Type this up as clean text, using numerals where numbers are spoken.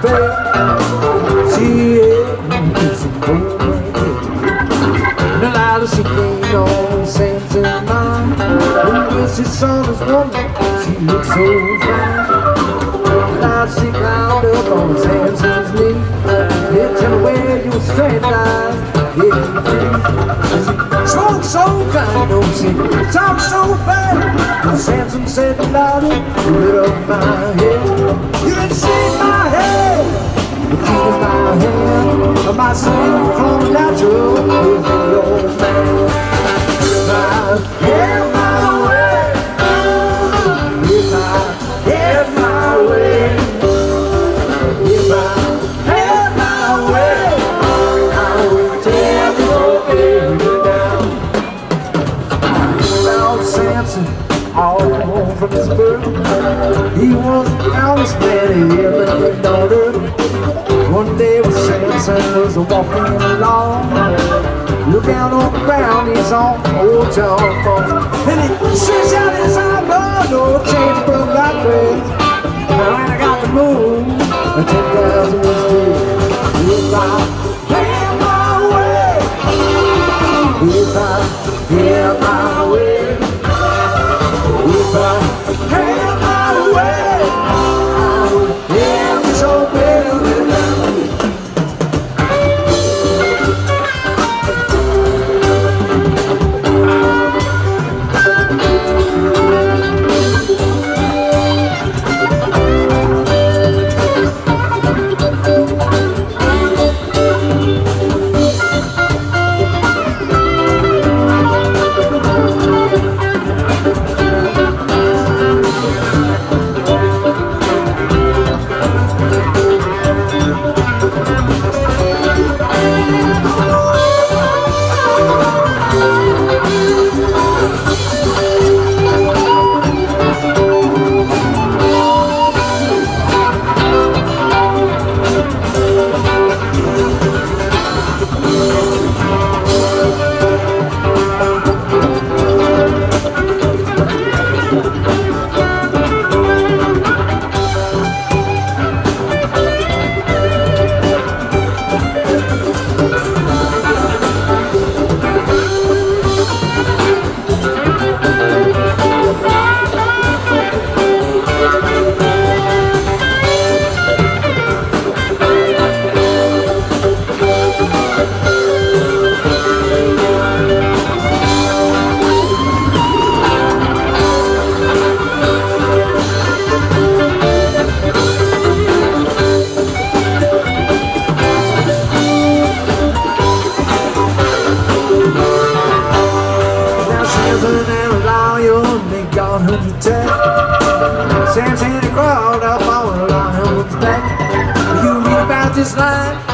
bed. She had some old man. Delilah, she cleaned on Sampson's mind. When she saw this woman, she looked so fine. Delilah, she climbed up on Sampson's knee. Yeah, tell her where your straight line, yeah, free. She spoke so kind, don't she talk so fast. And Sampson said, Delilah, rid of my head. You can shake my head, but keep my hand. My skin from natural is in your man. If I get my way, if I get my way, if I get my way, I will tear your baby down. Now Sampson, all from his birth, he was the honest man he ever lived on earth. One day when Sampson was walking along, look out on the ground, he saw old John fall. And he stretched out his arm, no change broke like grace. Now when I got the moon, 10,000 was dead. If I get my way, if I get my way, if I get my way, I will hear this old baby down. Sampson crawled up on the lion's back. You read about this line,